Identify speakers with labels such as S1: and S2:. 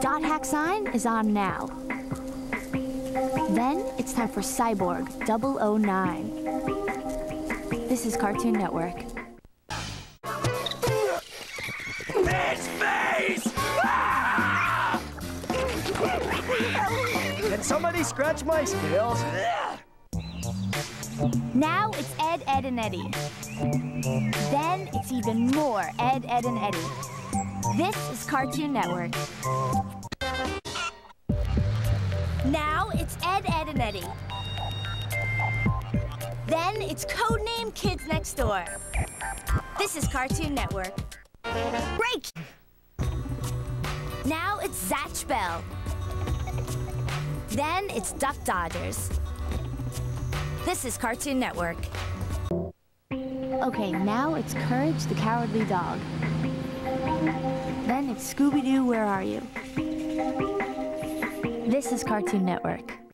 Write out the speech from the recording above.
S1: dot hack sign is on now. Then it's time for Cyborg 009. This is Cartoon Network.
S2: His face! Ah!
S3: Can somebody scratch my scales?
S1: Now it's Ed, Ed, and Eddie. Then it's even more Ed, Ed, and Eddie. This is Cartoon Network. Now it's Ed, Ed, and Eddie. Then it's Codename Kids Next Door. This is Cartoon Network. Break! Now it's Zatch Bell. Then it's Duck Dodgers. This is Cartoon Network. Okay, now it's Courage the Cowardly Dog. Then it's Scooby-Doo, Where Are You? This is Cartoon Network.